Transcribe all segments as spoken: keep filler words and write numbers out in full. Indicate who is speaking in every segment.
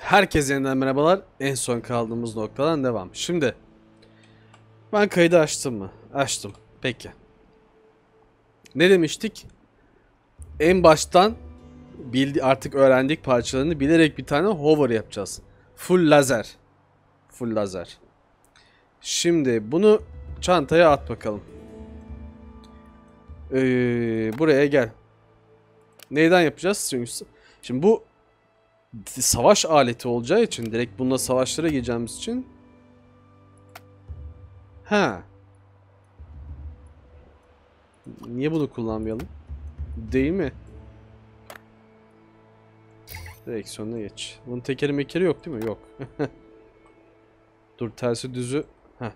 Speaker 1: Herkese yeniden merhabalar. En son kaldığımız noktadan devam. Şimdi ben kaydı açtım mı? Açtım. Peki. Ne demiştik? En baştan bildi artık öğrendik parçalarını bilerek bir tane hover yapacağız. Full lazer. Full lazer. Şimdi bunu çantaya at bakalım. Ee, buraya gel. Neyden yapacağız? Şimdi bu savaş aleti olacağı için direkt bununla savaşlara gireceğimiz için ha. Niye bunu kullanmayalım? Değil mi? Direksiyonuna geç. Bunun tekeri mekeri yok değil mi? Yok. Dur tersi düzü. Heh.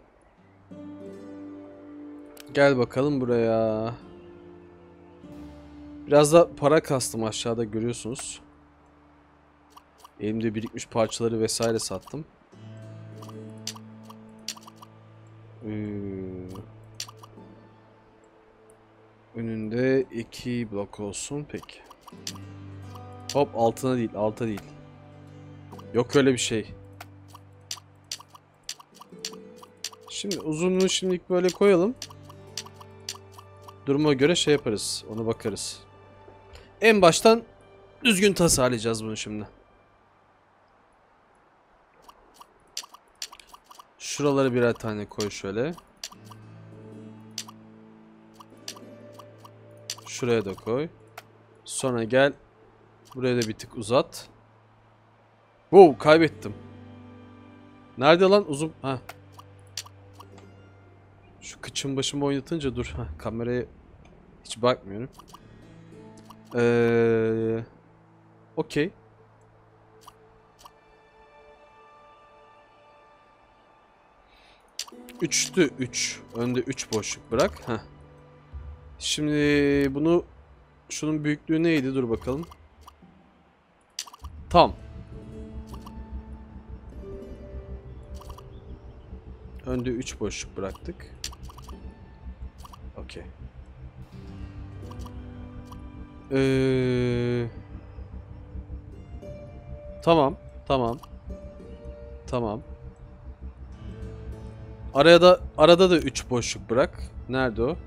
Speaker 1: Gel bakalım buraya. Biraz da para kastım aşağıda görüyorsunuz. Elimde birikmiş parçaları vesaire sattım. Ee, önünde iki blok olsun peki. Hop altına değil, alta değil. Yok öyle bir şey. Şimdi uzunluğu şimdilik böyle koyalım. Duruma göre şey yaparız, ona bakarız. En baştan düzgün tasarlayacağız bunu şimdi. Şuraları birer tane koy şöyle. Şuraya da koy. Sonra gel. Buraya da bir tık uzat. Wow, kaybettim. Nerede lan uzun? Ha. Şu kıçım başımı oynatınca dur. Ha, kameraya hiç bakmıyorum. Eee Okey. Üçtü üç. Önde üç boşluk bırak. Heh. Şimdi bunu şunun büyüklüğü neydi? Dur bakalım. Tam. Önde üç boşluk bıraktık. Okey. Ee... Tamam. Tamam. Tamam. Araya da arada da üç boşluk bırak. Nerede o?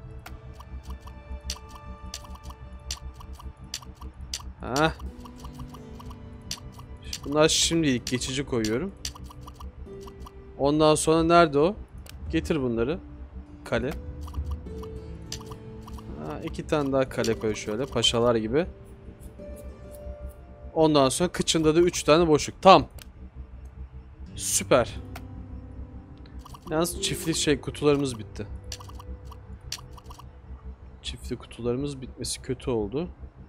Speaker 1: Ha. Bunlar şimdilik geçici koyuyorum. Ondan sonra nerede o? Getir bunları. Kale. Ha, iki tane daha kale koy şöyle. Paşalar gibi. Ondan sonra kıçında da üç tane boşluk. Tam. Süper. Yalnız çiftli şey kutularımız bitti. Çiftli kutularımız bitmesi kötü oldu.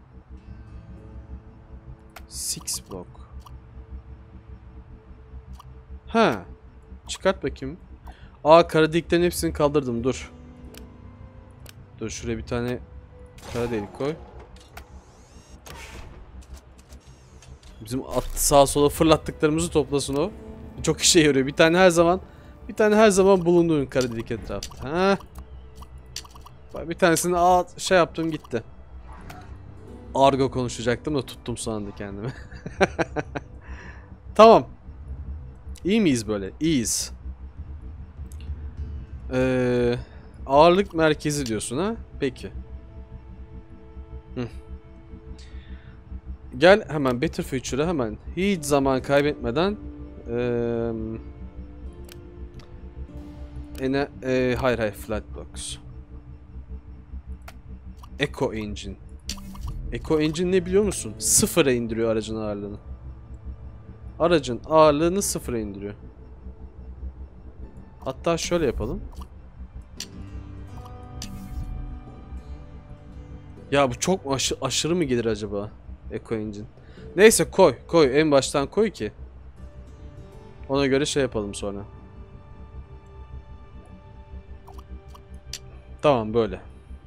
Speaker 1: Six block. Ha. Çıkart bakayım. Aa, kara deliklerin hepsini kaldırdım. Dur. Dur şuraya bir tane kara delik koy. Bizim at sağa sola fırlattıklarımızı toplasın o. Çok işe yarıyor. Bir tane her zaman bir tane her zaman bulunduğun kara delik etrafta. Ha. Bak bir tanesini aa, şey yaptım gitti. Argo konuşacaktım da tuttum sandı kendimi. Tamam. İyi miyiz böyle? İyiyiz. Ee, ağırlık merkezi diyorsun ha? Peki. Hı. Gel hemen Better Future'a hemen hiç zaman kaybetmeden ee, ene, e, hayır hayır Flight Blocks. Eco Engine. Eco Engine ne biliyor musun? Sıfıra indiriyor aracın ağırlığını. Aracın ağırlığını sıfıra indiriyor. Hatta şöyle yapalım. Ya bu çok mu aşı aşırı mı gelir acaba? Eco Engine. Neyse koy koy en baştan koy ki. Ona göre şey yapalım sonra. Tamam böyle.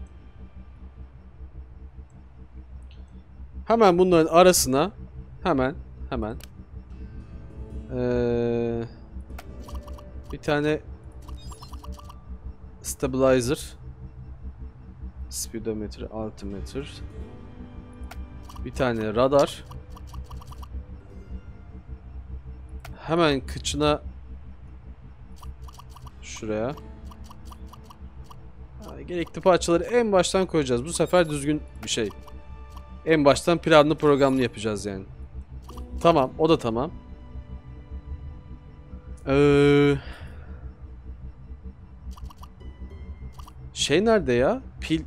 Speaker 1: Hemen bunların arasına hemen hemen ee, bir tane stabilizer, speedometer, altimeter, bir tane radar, hemen kıçına şuraya gerekli parçaları en baştan koyacağız. Bu sefer düzgün bir şey. En baştan planlı programlı yapacağız yani. Tamam, o da tamam. Ee, şey nerede ya? Pil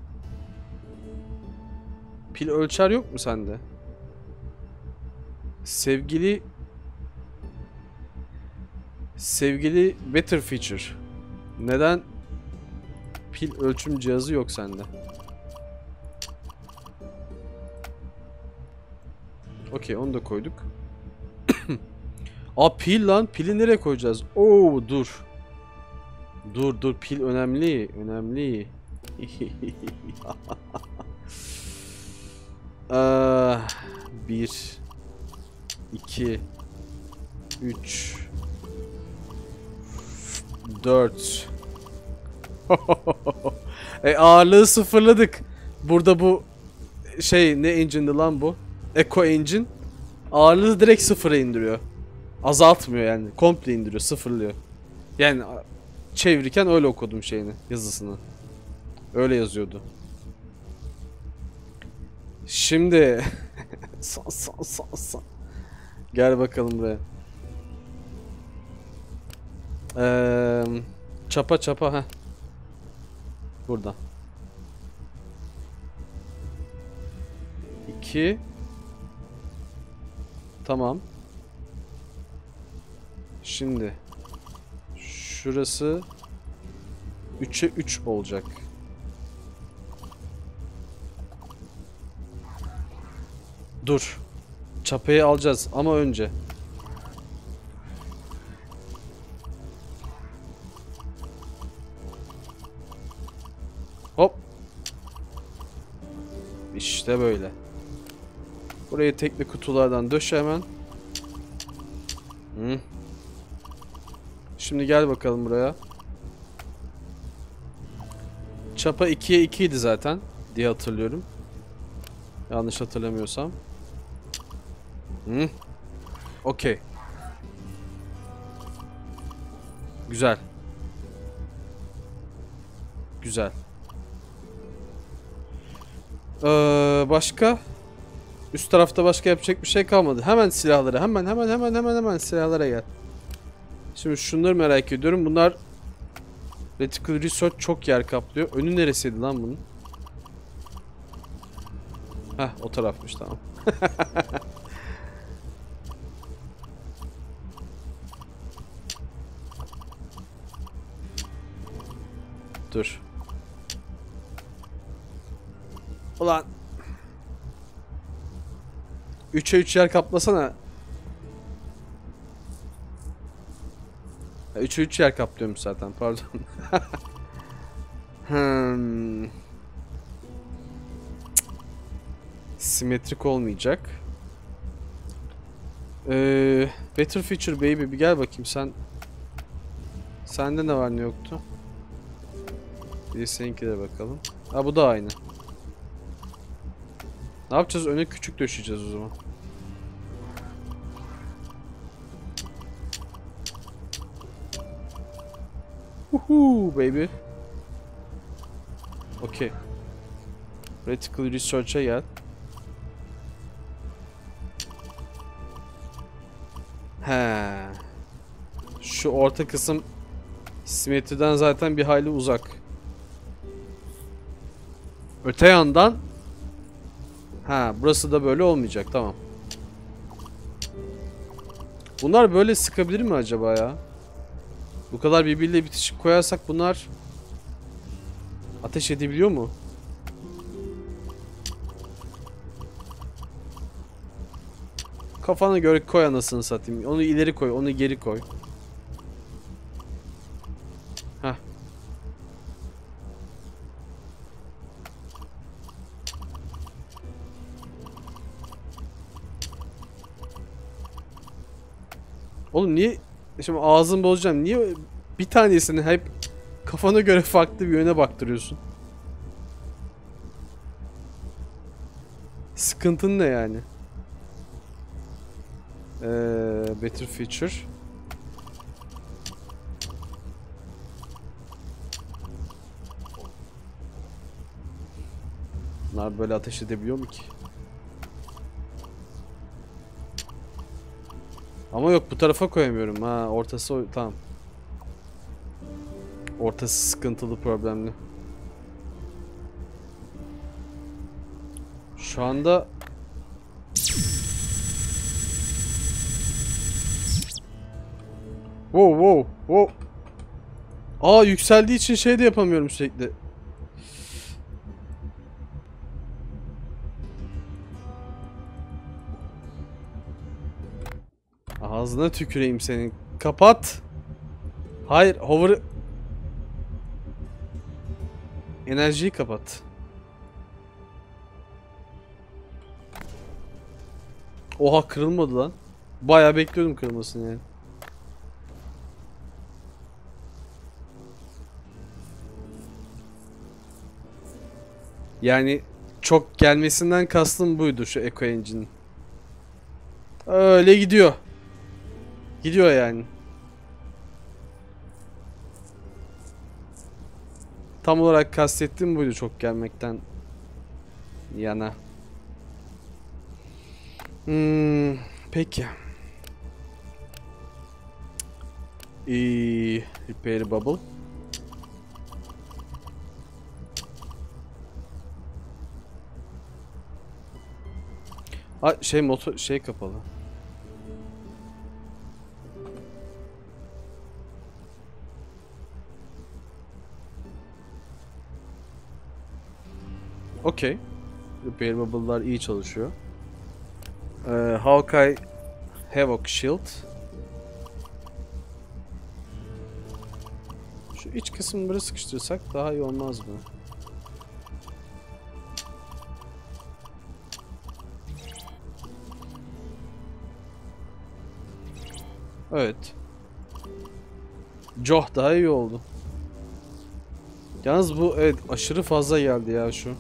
Speaker 1: Pil ölçer yok mu sende? Sevgili Sevgili Better Feature. Neden pil ölçüm cihazı yok sende? Okey, onu da koyduk. Aa, pil lan. Pili nereye koyacağız? Oo, dur. Dur dur, pil önemli. Önemli. Ah, bir, iki, üç, dört. e, ağırlığı sıfırladık. Burada bu şey ne engine'di lan bu? Eco Engine. Ağırlığı direkt sıfıra indiriyor. Azaltmıyor yani. Komple indiriyor, sıfırlıyor. Yani çevirirken öyle okudum şeyini, yazısını. Öyle yazıyordu. Şimdi san san san san. Gel bakalım buraya. Ee, çapa çapa ha. Burada. İki. Tamam. Şimdi şurası üçe üç olacak. Dur. Çapayı alacağız ama önce. Hop. İşte böyle. Burayı tekli kutulardan döş hemen. Hı. Şimdi gel bakalım buraya. Çapa ikiye iki idi zaten diye hatırlıyorum. Yanlış hatırlamıyorsam. Hı. Okey. Güzel. Güzel. Ee, başka? Üst tarafta başka yapacak bir şey kalmadı. Hemen silahlara. Hemen hemen hemen hemen hemen silahlara gel. Şimdi şunları merak ediyorum. Bunlar Reticle Research çok yer kaplıyor. Önü neresiydi lan bunun? Heh, o tarafmış, tamam. Dur. Ulan. üçe üç yer kaplasana. üçe üç yer kaplıyormuş zaten, pardon. hmm. Simetrik olmayacak. Ee, Better Feature baby, bir gel bakayım sen. Sende ne var ne yoktu? Bir seninkilere bakalım. Ha, bu da aynı. Ne yapacağız? Öne küçük döşeceğiz o zaman. Woohoo baby. Okay. Reticle Research'a gel. He. Şu orta kısım simetriden zaten bir hayli uzak. Öte yandan ha, burası da böyle olmayacak, tamam. Bunlar böyle sıkabilir mi acaba ya? Bu kadar birbiriyle bitişik koyarsak bunlar ateş edebiliyor mu? Kafana göre koy anasını satayım. Onu ileri koy, onu geri koy. Heh. Oğlum niye? Şimdi ağzını bozacağım. Niye bir tanesini hep kafana göre farklı bir yöne baktırıyorsun? Sıkıntın ne yani? Ee, better feature. Bunlar böyle ateş edebiliyor mu ki? Ama yok, bu tarafa koyamıyorum. Ha, ortası o, tamam. Ortası sıkıntılı, problemli. Şu anda wow wow wow. Aa, yükseldiği için şey de yapamıyorum sürekli. Ağzına tüküreyim senin. Kapat. Hayır, hover. Enerjiyi kapat. Oha, kırılmadı lan. Bayağı bekliyordum kırılmasını yani. Yani çok gelmesinden kastım buydu, şu Eco Engine. Öyle gidiyor. Gidiyor yani. Tam olarak kastettiğim buydu, çok gelmekten yana. Hmm, peki. Ee, repair bubble. Ha, şey motor şey kapalı. Okey. Repair bubble'lar iyi çalışıyor. Ee, Hawkeye Havoc Shield. Şu iç kısımları sıkıştırsak daha iyi olmaz mı? Evet. Joh daha iyi oldu. Yalnız bu evet aşırı fazla geldi ya şu.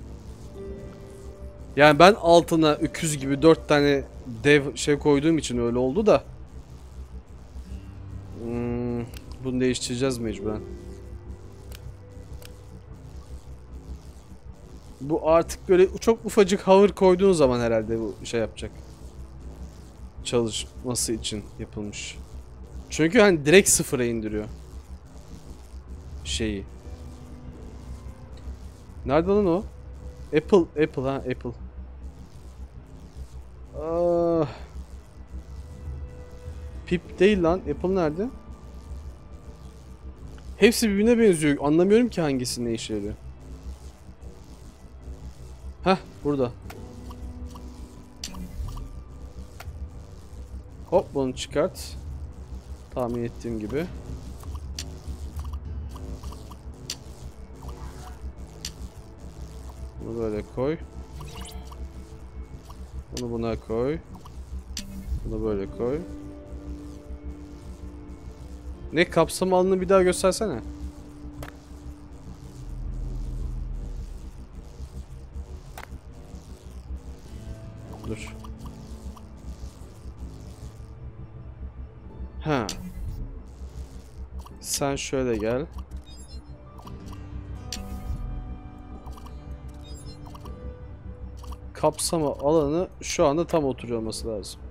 Speaker 1: Yani ben altına öküz gibi dört tane dev şey koyduğum için öyle oldu da. Hmm, bunu değiştireceğiz mecburen. Bu artık böyle çok ufacık hover koyduğun zaman herhalde bu şey yapacak. Çalışması için yapılmış. Çünkü hani direkt sıfıra indiriyor şeyi. Nerede lan o? Apple, Apple ha, Apple. Ah. Pip değil lan. Apple nerede? Hepsi birbirine benziyor. Anlamıyorum ki hangisi ne işe yarıyor. Heh, burada. Hop, bunu çıkart. Tahmin ettiğim gibi. Bunu böyle koy. Bunu buna koy. Bunu böyle koy. Ne, kapsam alanını bir daha göstersene. Dur. Ha. Sen şöyle gel. Kapsama alanı şu anda tam oturuyor olması lazım.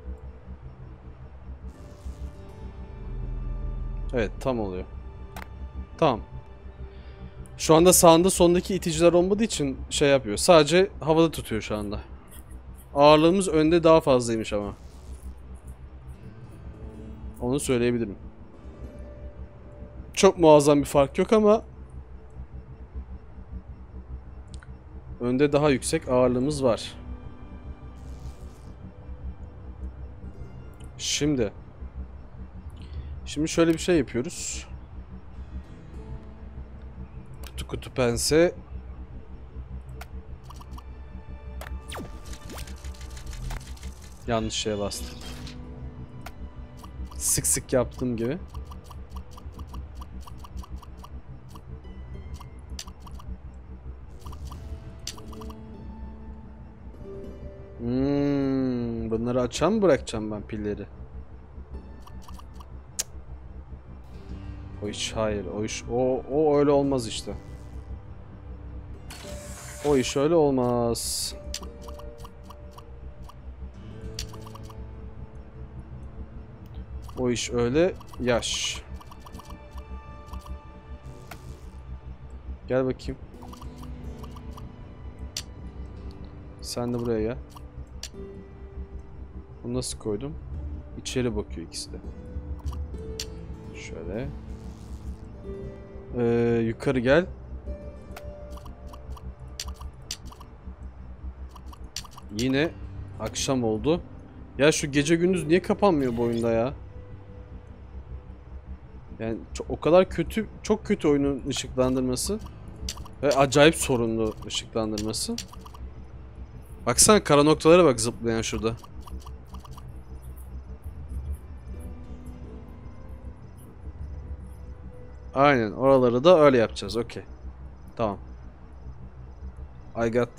Speaker 1: Evet, tam oluyor. Tamam. Şu anda sağında sondaki iticiler olmadığı için şey yapıyor. Sadece havada tutuyor şu anda. Ağırlığımız önde daha fazlaymış ama. Onu söyleyebilirim. Çok muazzam bir fark yok ama önde daha yüksek ağırlığımız var. Şimdi Şimdi şöyle bir şey yapıyoruz. Kutu kutu pense. Yanlış şeye bastım. Sık sık yaptığım gibi. Hmm, bunları açan mı bırakacağım ben pilleri? O iş hayır, o iş o o öyle olmaz işte. O iş öyle olmaz. O iş öyle yaş. Gel bakayım. Sen de buraya gel. Bunu nasıl koydum? İçeri bakıyor ikisi de. Şöyle. Ee, yukarı gel. Yine akşam oldu. Ya şu gece gündüz niye kapanmıyor bu oyunda ya? Yani çok, o kadar kötü, çok kötü oyunun ışıklandırması. Ve acayip sorunlu ışıklandırması. Baksana kara noktalara bak zıplayan şurada. Aynen oraları da öyle yapacağız. Okey. Tamam. I got.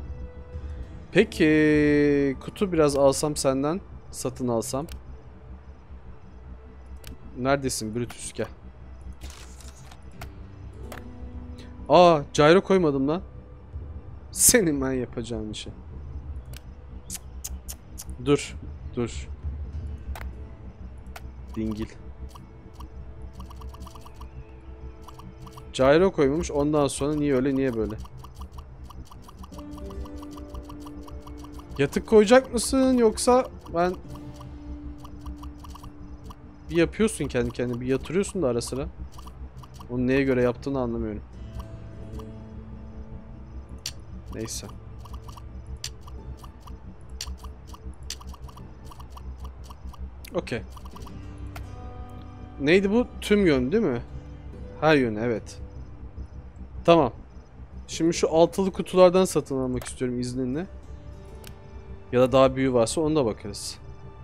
Speaker 1: Peki kutu biraz alsam senden. Satın alsam. Neredesin Brutus, gel. Aa, gyro koymadım lan. Senin ben yapacağım işi. Dur, dur. Dingil. Gyro koymamış, ondan sonra niye öyle niye böyle? Yatık koyacak mısın yoksa ben... Bir yapıyorsun kendi kendine, bir yatırıyorsun da ara sıra. Onu neye göre yaptığını anlamıyorum. Neyse. Okey. Neydi bu? Tüm yön değil mi? Her yön, evet. Tamam. Şimdi şu altılı kutulardan satın almak istiyorum izninle. Ya da daha büyüğü varsa ona da bakarız.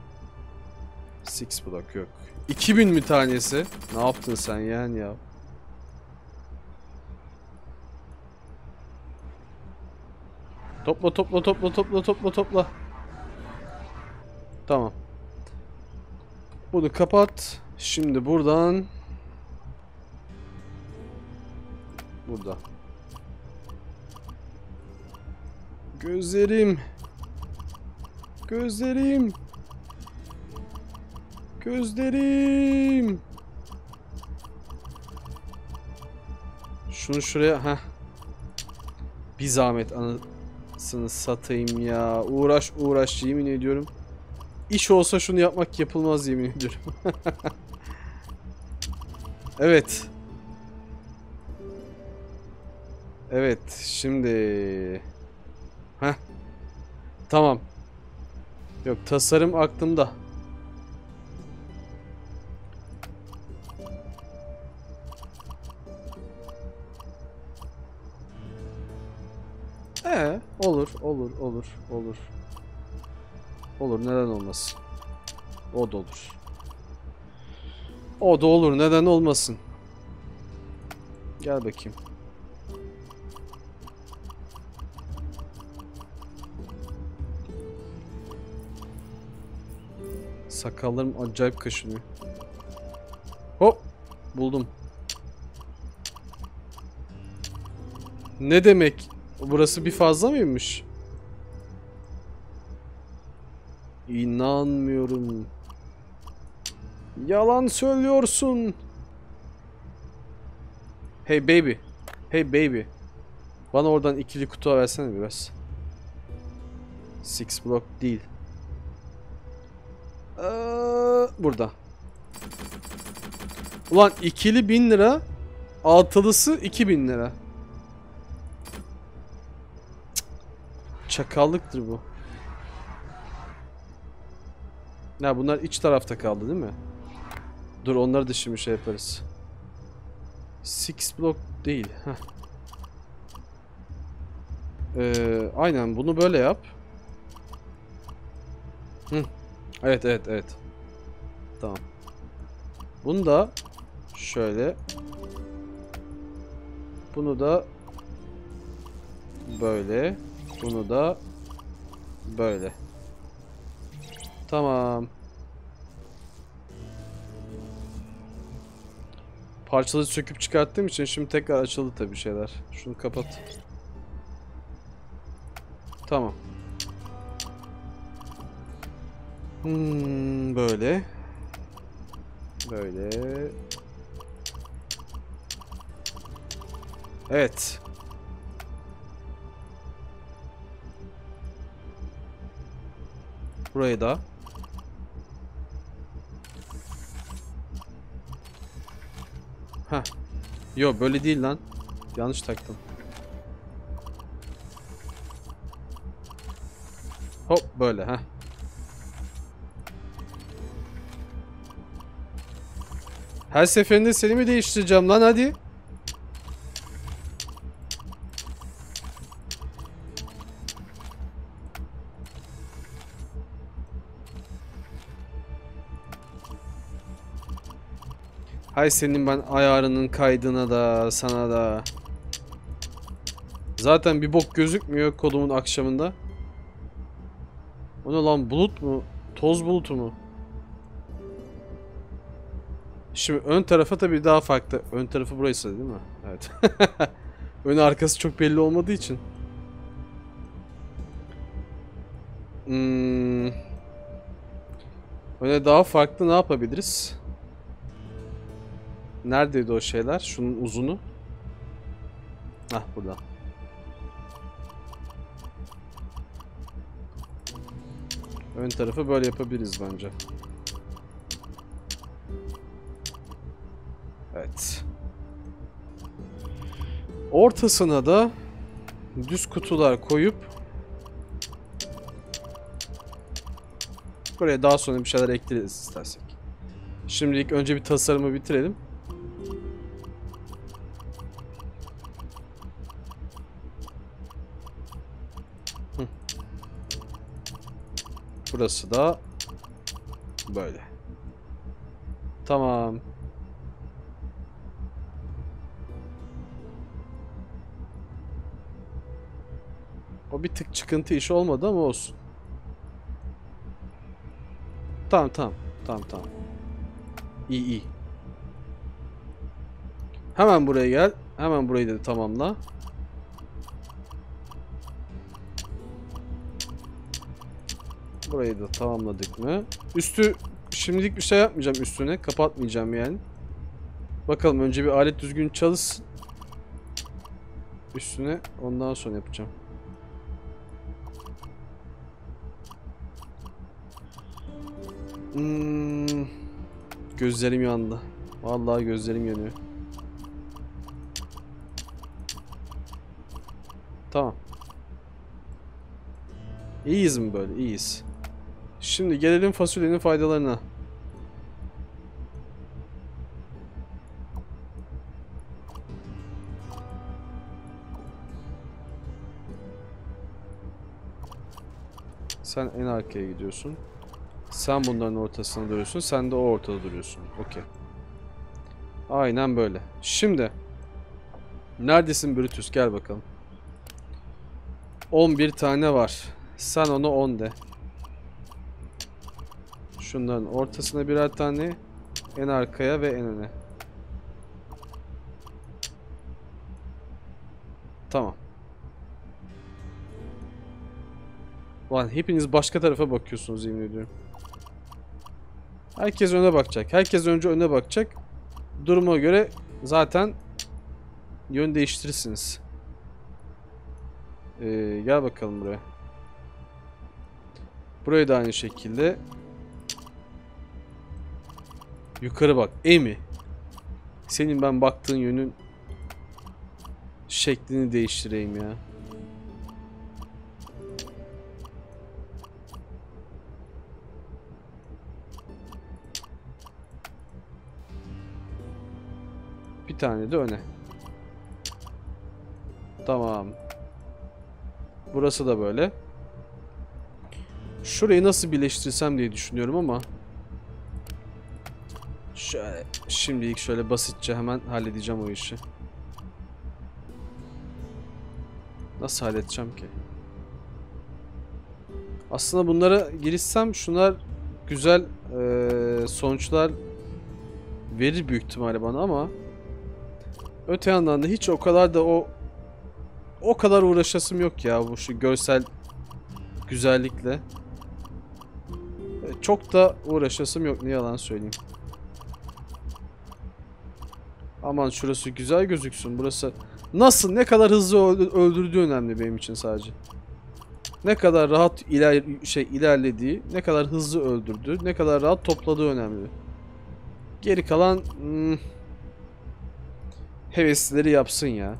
Speaker 1: Six block yok. iki bin mi tanesi? Ne yaptın sen yani ya? Topla topla topla topla topla topla. Tamam. Bunu kapat. Şimdi buradan. Burada. Gözlerim. Gözlerim. Gözlerim. Şunu şuraya. Heh. Bir zahmet anasını satayım ya. Uğraş uğraş yemin ediyorum. İş olsa şunu yapmak yapılmaz yemin ediyorum. Evet. Evet şimdi. Heh. Tamam. Yok, tasarım aklımda. Ee, olur, olur, olur, olur. Olur, neden olmasın? O da olur. O da olur, neden olmasın? Gel bakayım. Sakallarım acayip kaşınıyor. Hop, buldum. Ne demek? Burası bir fazla mıymış? İnanmıyorum. Yalan söylüyorsun. Hey baby. Hey baby. Bana oradan ikili kutu versene biraz. Six block değil. Ee, burada. Ulan ikili bin lira. Altılısı iki bin lira. Çakallıktır bu. Ya bunlar iç tarafta kaldı değil mi? Dur onları da şimdi şey yaparız. Six block değil. Heh. Ee, aynen bunu böyle yap. Hı. Evet evet evet. Tamam. Bunu da şöyle. Bunu da böyle. Bunu da böyle. Tamam. Parçaları söküp çıkarttığım için şimdi tekrar açıldı tabii şeyler. Şunu kapat. Tamam. Hmm, böyle. Böyle. Evet. Burayı da. Heh. Yo, böyle değil lan. Yanlış taktım. Hop böyle ha. Her seferinde seni mi değiştireceğim lan, hadi. Hay senin ben ayarının kaydına da sana da. Zaten bir bok gözükmüyor kodumun akşamında. O ne lan, bulut mu? Toz bulutu mu? Şimdi ön tarafa tabii daha farklı. Ön tarafı burası değil mi? Evet. Ön arkası çok belli olmadığı için. Hmm. Öyle daha farklı ne yapabiliriz? Neredeydi o şeyler? Şunun uzunu. Hah, burada. Ön tarafı böyle yapabiliriz bence. Evet. Ortasına da düz kutular koyup buraya daha sonra bir şeyler ekleriz istersek. Şimdilik önce bir tasarımı bitirelim. Hı. Burası da böyle. Tamam. O bir tık çıkıntı işi olmadı ama olsun. Tamam tamam. Tamam tamam. İyi iyi. Hemen buraya gel. Hemen burayı da tamamla. Burayı da tamamladık mı? Üstü şimdilik bir şey yapmayacağım üstüne. Kapatmayacağım yani. Bakalım önce bir alet düzgün çalışsın. Üstüne ondan sonra yapacağım. Hmm, gözlerim yandı. Vallahi gözlerim yanıyor. Tamam. İyiyiz mi böyle? İyiyiz. Şimdi gelelim fasulyenin faydalarına. Sen en arkaya gidiyorsun. Sen bunların ortasında duruyorsun. Sen de o ortada duruyorsun. Okey. Aynen böyle. Şimdi. Neredesin Brutus? Gel bakalım. on bir tane var. Sen ona on de. Şunların ortasına birer tane. En arkaya ve en öne. Tamam. Lan hepiniz başka tarafa bakıyorsunuz, yemin ediyorum. Herkes öne bakacak. Herkes önce öne bakacak. Duruma göre zaten yön değiştirirsiniz. Ee, gel bakalım buraya. Burayı da aynı şekilde. Yukarı bak. Emi. Senin ben baktığın yönün şeklini değiştireyim ya. Bir tane de öne. Tamam. Burası da böyle. Şurayı nasıl birleştirsem diye düşünüyorum ama şöyle, şimdilik şöyle basitçe hemen halledeceğim o işi. Nasıl halledeceğim ki? Aslında bunlara girişsem şunlar güzel e, sonuçlar verir büyük ihtimalle bana ama öte yandan da hiç o kadar da o o kadar uğraşasım yok ya bu şu görsel güzellikle. Çok da uğraşasım yok, ne yalan söyleyeyim. Aman şurası güzel gözüksün. Burası nasıl, ne kadar hızlı öldürdüğü önemli benim için sadece. Ne kadar rahat iler şey ilerlediği, ne kadar hızlı öldürdüğü, ne kadar rahat topladığı önemli. Geri kalan hmm, heveslileri yapsın ya.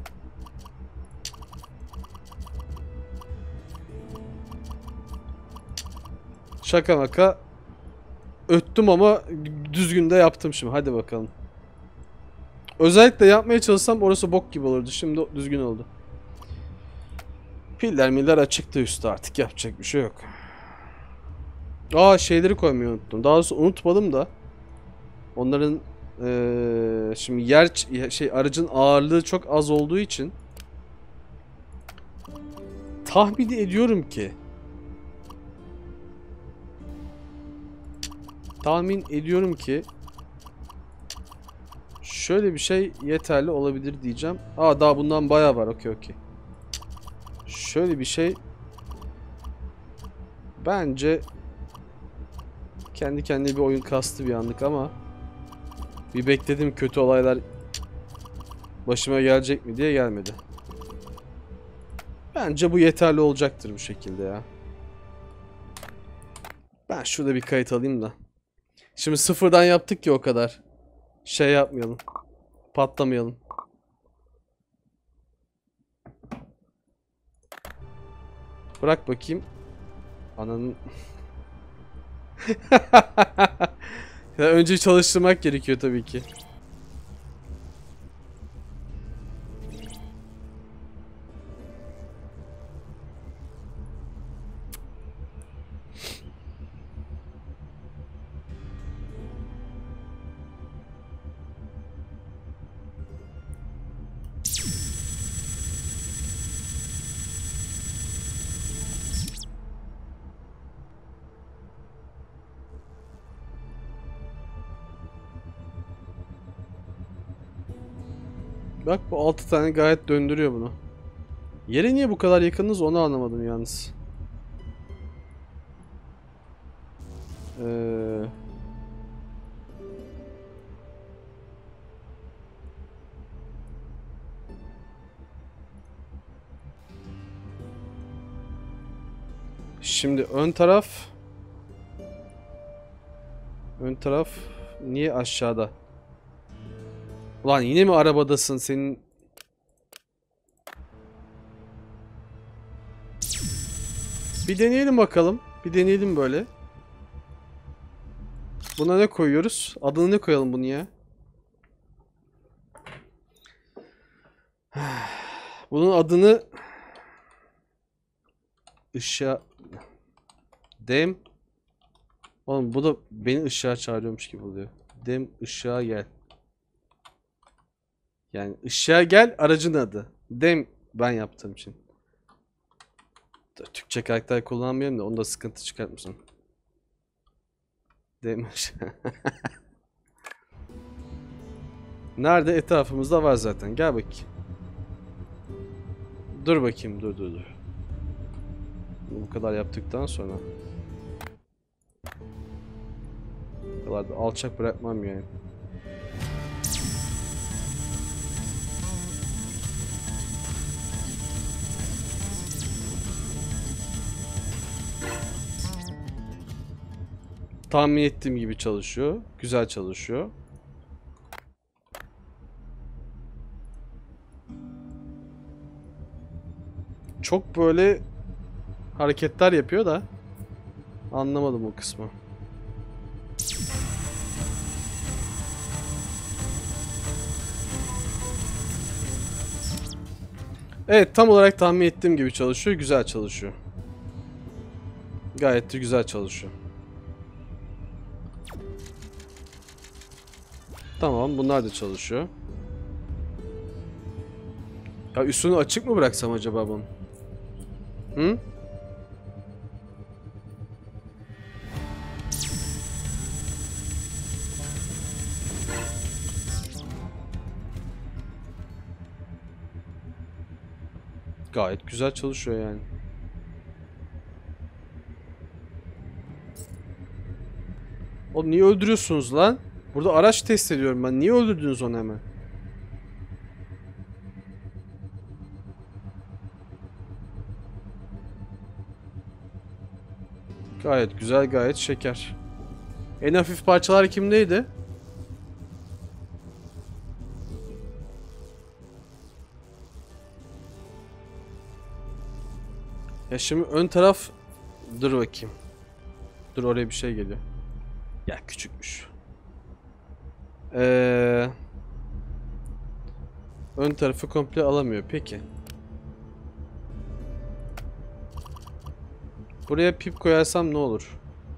Speaker 1: Şaka maka öttüm ama düzgün de yaptım şimdi. Hadi bakalım. Özellikle yapmaya çalışsam orası bok gibi olurdu. Şimdi düzgün oldu. Piller miller açıktı üstü, artık yapacak bir şey yok. Aa, şeyleri koymayı unuttum. Daha doğrusu unutmadım da. Onların ee, şimdi yer şey aracın ağırlığı çok az olduğu için tahmin ediyorum ki tahmin ediyorum ki şöyle bir şey yeterli olabilir diyeceğim. Aa, daha bundan bayağı var. Okey okey. Şöyle bir şey bence kendi kendine bir oyun kastı bir anlık ama bir bekledim, kötü olaylar başıma gelecek mi diye, gelmedi. Bence bu yeterli olacaktır bu şekilde ya. Ben şurada bir kayıt alayım da. Şimdi sıfırdan yaptık ki o kadar. Şey yapmayalım. Patlamayalım. Bırak bakayım. Ananın... Ya önce çalıştırmak gerekiyor tabii ki. Bak, bu altı tane gayet döndürüyor bunu. Yere niye bu kadar yakınız onu anlamadım yalnız. Ee... Şimdi ön taraf Ön taraf niye aşağıda? Ulan yine mi arabadasın senin? Bir deneyelim bakalım. Bir deneyelim böyle. Buna ne koyuyoruz? Adını ne koyalım bunu ya? Bunun adını ışığa Dem. Oğlum bu da beni ışığa çağırıyormuş gibi oluyor. Dem, ışığa gel. Yani ışığa gel aracın adı. Dem, ben yaptığım için. Türkçe karakter kullanmayayım da onda sıkıntı çıkartmasın. Dem. Nerede? Etrafımızda var zaten. Gel bakayım. Dur bakayım. Dur dur dur. Bu kadar yaptıktan sonra. Bu kadar da alçak bırakmam yani. Tahmin ettiğim gibi çalışıyor. Güzel çalışıyor. Çok böyle hareketler yapıyor da anlamadım o kısmı. Evet, tam olarak tahmin ettiğim gibi çalışıyor. Güzel çalışıyor. Gayet de güzel çalışıyor. Tamam, bunlar da çalışıyor. Ya üstünü açık mı bıraksam acaba bunun? Hı? Gayet güzel çalışıyor yani. Oğlum niye öldürüyorsunuz lan? Burada araç test ediyorum ben. Niye öldürdünüz onu hemen? Gayet güzel, gayet şeker. En hafif parçalar kimdeydi? Ya şimdi ön taraf... Dur bakayım. Dur, oraya bir şey geliyor. Ya küçükmüş. Ee... Ön tarafı komple alamıyor. Peki. Buraya pip koyarsam ne olur?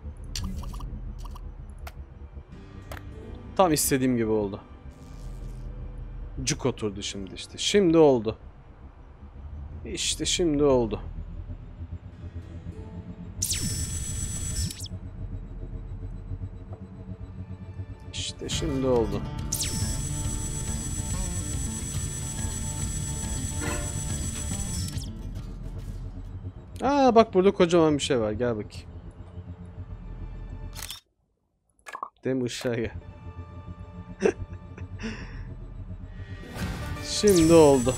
Speaker 1: Tam istediğim gibi oldu. Cuk oturdu şimdi işte. Şimdi oldu. İşte şimdi oldu. İşte şimdi oldu. Aa bak, burada kocaman bir şey var. Gel bakayım. Dem ışığa gel. Şimdi oldu.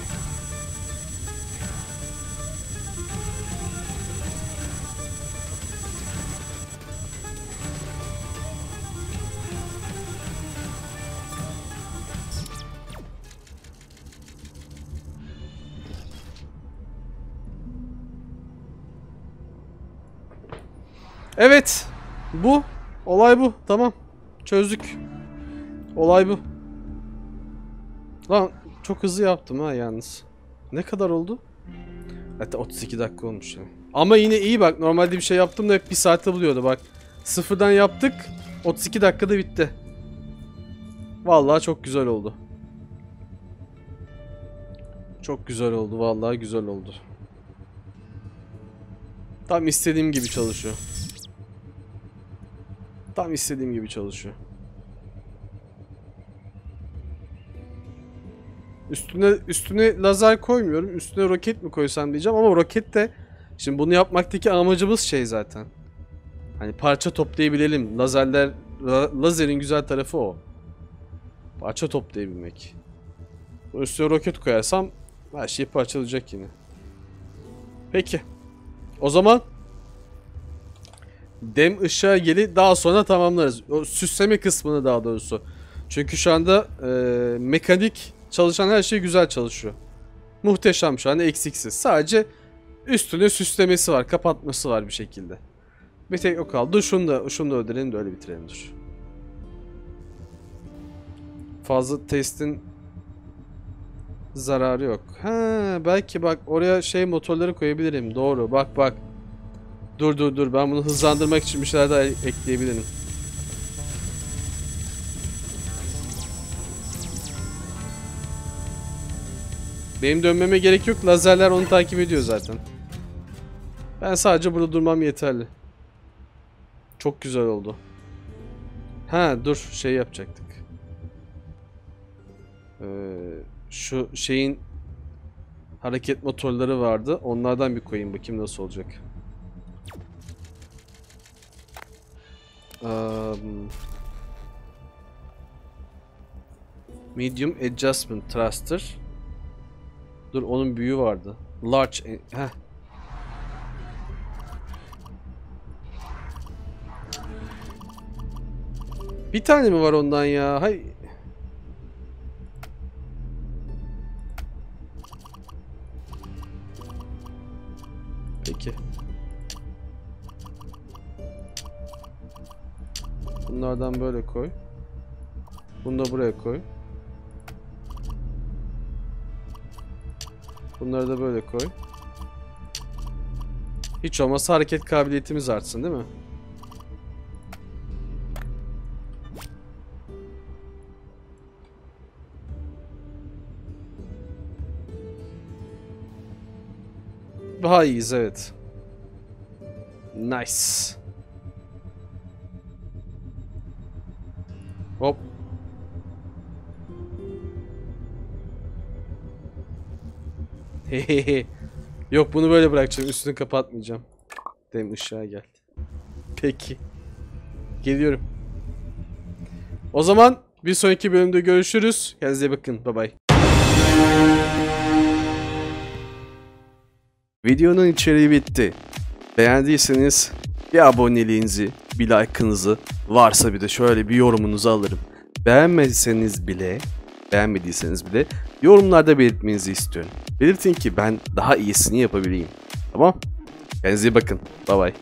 Speaker 1: Evet. Bu. Olay bu. Tamam. Çözdük. Olay bu. Lan çok hızlı yaptım ha yalnız. Ne kadar oldu? Hatta otuz iki dakika olmuş yani. Ama yine iyi bak. Normalde bir şey yaptım da hep bir saate buluyordu bak. Sıfırdan yaptık. otuz iki dakikada bitti. Vallahi çok güzel oldu. Çok güzel oldu. Vallahi güzel oldu. Tam istediğim gibi çalışıyor. Tam istediğim gibi çalışıyor. Üstüne üstüne lazer koymuyorum. Üstüne roket mi koysam diyeceğim ama roket de şimdi bunu yapmaktaki amacımız şey zaten. Hani parça toplayabilelim. Lazerler la, lazerin güzel tarafı o. Parça toplayabilmek. Üstüne roket koyarsam her şey parçalayacak yine. Peki. O zaman dem ışığa geli daha sonra tamamlarız. O süsleme kısmını daha doğrusu. Çünkü şu anda e, mekanik çalışan her şey güzel çalışıyor. Muhteşem, şu anda eksiksiz. Sadece üstüne süslemesi var, kapatması var bir şekilde. Bir tek o kaldı. Dur şunu da, şunu da öldürelim de öyle bitirelim, dur. Fazla testin zararı yok. Ha, belki bak oraya şey motorları koyabilirim. Doğru. Bak bak. Dur dur dur. Ben bunu hızlandırmak için bir şeyler daha ekleyebilirim. Benim dönmeme gerek yok. Lazerler onu takip ediyor zaten. Ben sadece burada durmam yeterli. Çok güzel oldu. Ha dur, şey yapacaktık. Ee, şu şeyin hareket motorları vardı. Onlardan bir koyayım bakayım nasıl olacak. Um, medium adjustment thruster. Dur, onun büyüğü vardı. Large. Heh. Bir tane mi var ondan ya? Hay. Peki. Bunlardan böyle koy. Bunu da buraya koy. Bunları da böyle koy. Hiç olmazsa hareket kabiliyetimiz artsın, değil mi? Daha iyiyiz, evet. Nice. Hop. Hehehe. Yok, bunu böyle bırakacağım. Üstünü kapatmayacağım. Dem ışığa gel. Peki. Geliyorum. O zaman bir sonraki bölümde görüşürüz. Kendinize iyi bakın. Bye bye. Videonun içeriği bitti. Beğendiyseniz bir aboneliğinizi, bir like'ınızı, varsa bir de şöyle bir yorumunuzu alırım. Beğenmediyseniz bile, beğenmediyseniz bile yorumlarda belirtmenizi istiyorum. Belirtin ki ben daha iyisini yapabileyim. Tamam? Kendinize iyi bakın. Bye bye.